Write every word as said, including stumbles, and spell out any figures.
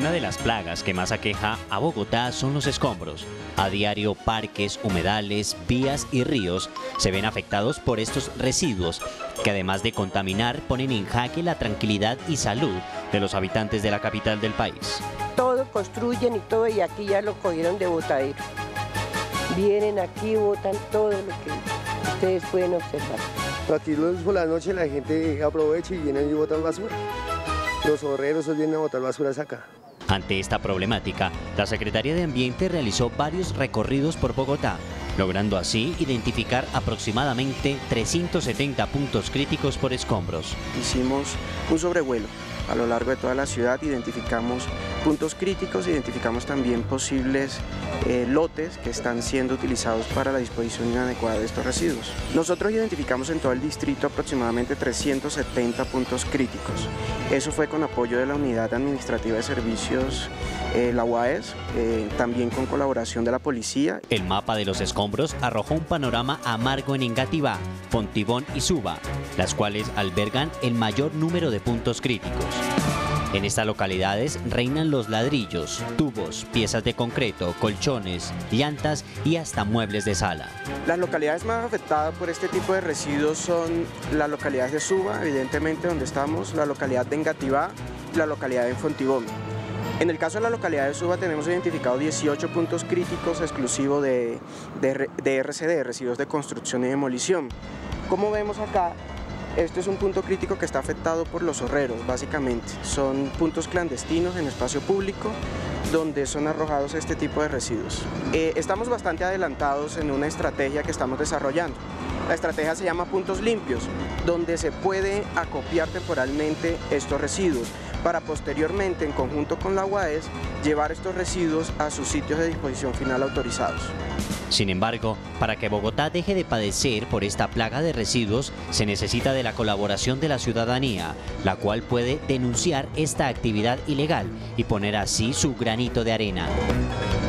Una de las plagas que más aqueja a Bogotá son los escombros. A diario, parques, humedales, vías y ríos se ven afectados por estos residuos que, además de contaminar, ponen en jaque la tranquilidad y salud de los habitantes de la capital del país. Todo construyen y todo, y aquí ya lo cogieron de botadero. Vienen aquí, botan todo lo que ustedes pueden observar. Aquí por la noche la gente aprovecha y vienen y botan basura. Los horreros vienen a botar basuras acá. Ante esta problemática, la Secretaría de Ambiente realizó varios recorridos por Bogotá, logrando así identificar aproximadamente trescientos setenta puntos críticos por escombros. Hicimos un sobrevuelo a lo largo de toda la ciudad, identificamos puntos críticos, identificamos también posibles eh, lotes que están siendo utilizados para la disposición inadecuada de estos residuos. Nosotros identificamos en todo el distrito aproximadamente trescientos setenta puntos críticos. Eso fue con apoyo de la Unidad Administrativa de Servicios, eh, la U A E S, eh, también con colaboración de la policía. El mapa de los escombros arrojó un panorama amargo en Engativá, Fontibón y Suba, las cuales albergan el mayor número de puntos críticos. En estas localidades reinan los ladrillos, tubos, piezas de concreto, colchones, llantas y hasta muebles de sala. Las localidades más afectadas por este tipo de residuos son las localidades de Suba, evidentemente donde estamos, la localidad de Engativá y la localidad de Fontibón. En el caso de la localidad de Suba tenemos identificado dieciocho puntos críticos exclusivos de, de, de R C D, residuos de construcción y demolición. Como vemos acá, este es un punto crítico que está afectado por los horreros, básicamente. Son puntos clandestinos en espacio público donde son arrojados este tipo de residuos. Eh, estamos bastante adelantados en una estrategia que estamos desarrollando. La estrategia se llama Puntos Limpios, donde se puede acopiar temporalmente estos residuos para posteriormente, en conjunto con la U A E S, llevar estos residuos a sus sitios de disposición final autorizados. Sin embargo, para que Bogotá deje de padecer por esta plaga de residuos, se necesita de la colaboración de la ciudadanía, la cual puede denunciar esta actividad ilegal y poner así su granito de arena.